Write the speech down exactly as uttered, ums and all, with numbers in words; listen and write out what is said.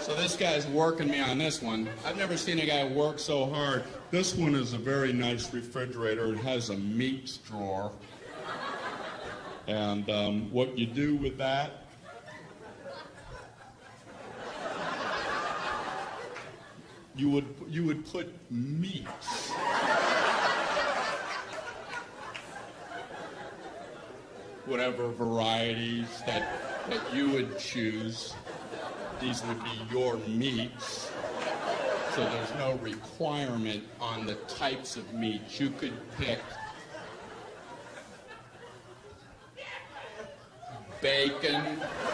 So this guy's working me on this one. I've never seen a guy work so hard. This one is a very nice refrigerator. It has a meats drawer. And um, what you do with that, you would, you would put meats. Whatever varieties that, that you would choose. These would be your meats. So there's no requirement on the types of meats. You could pick bacon,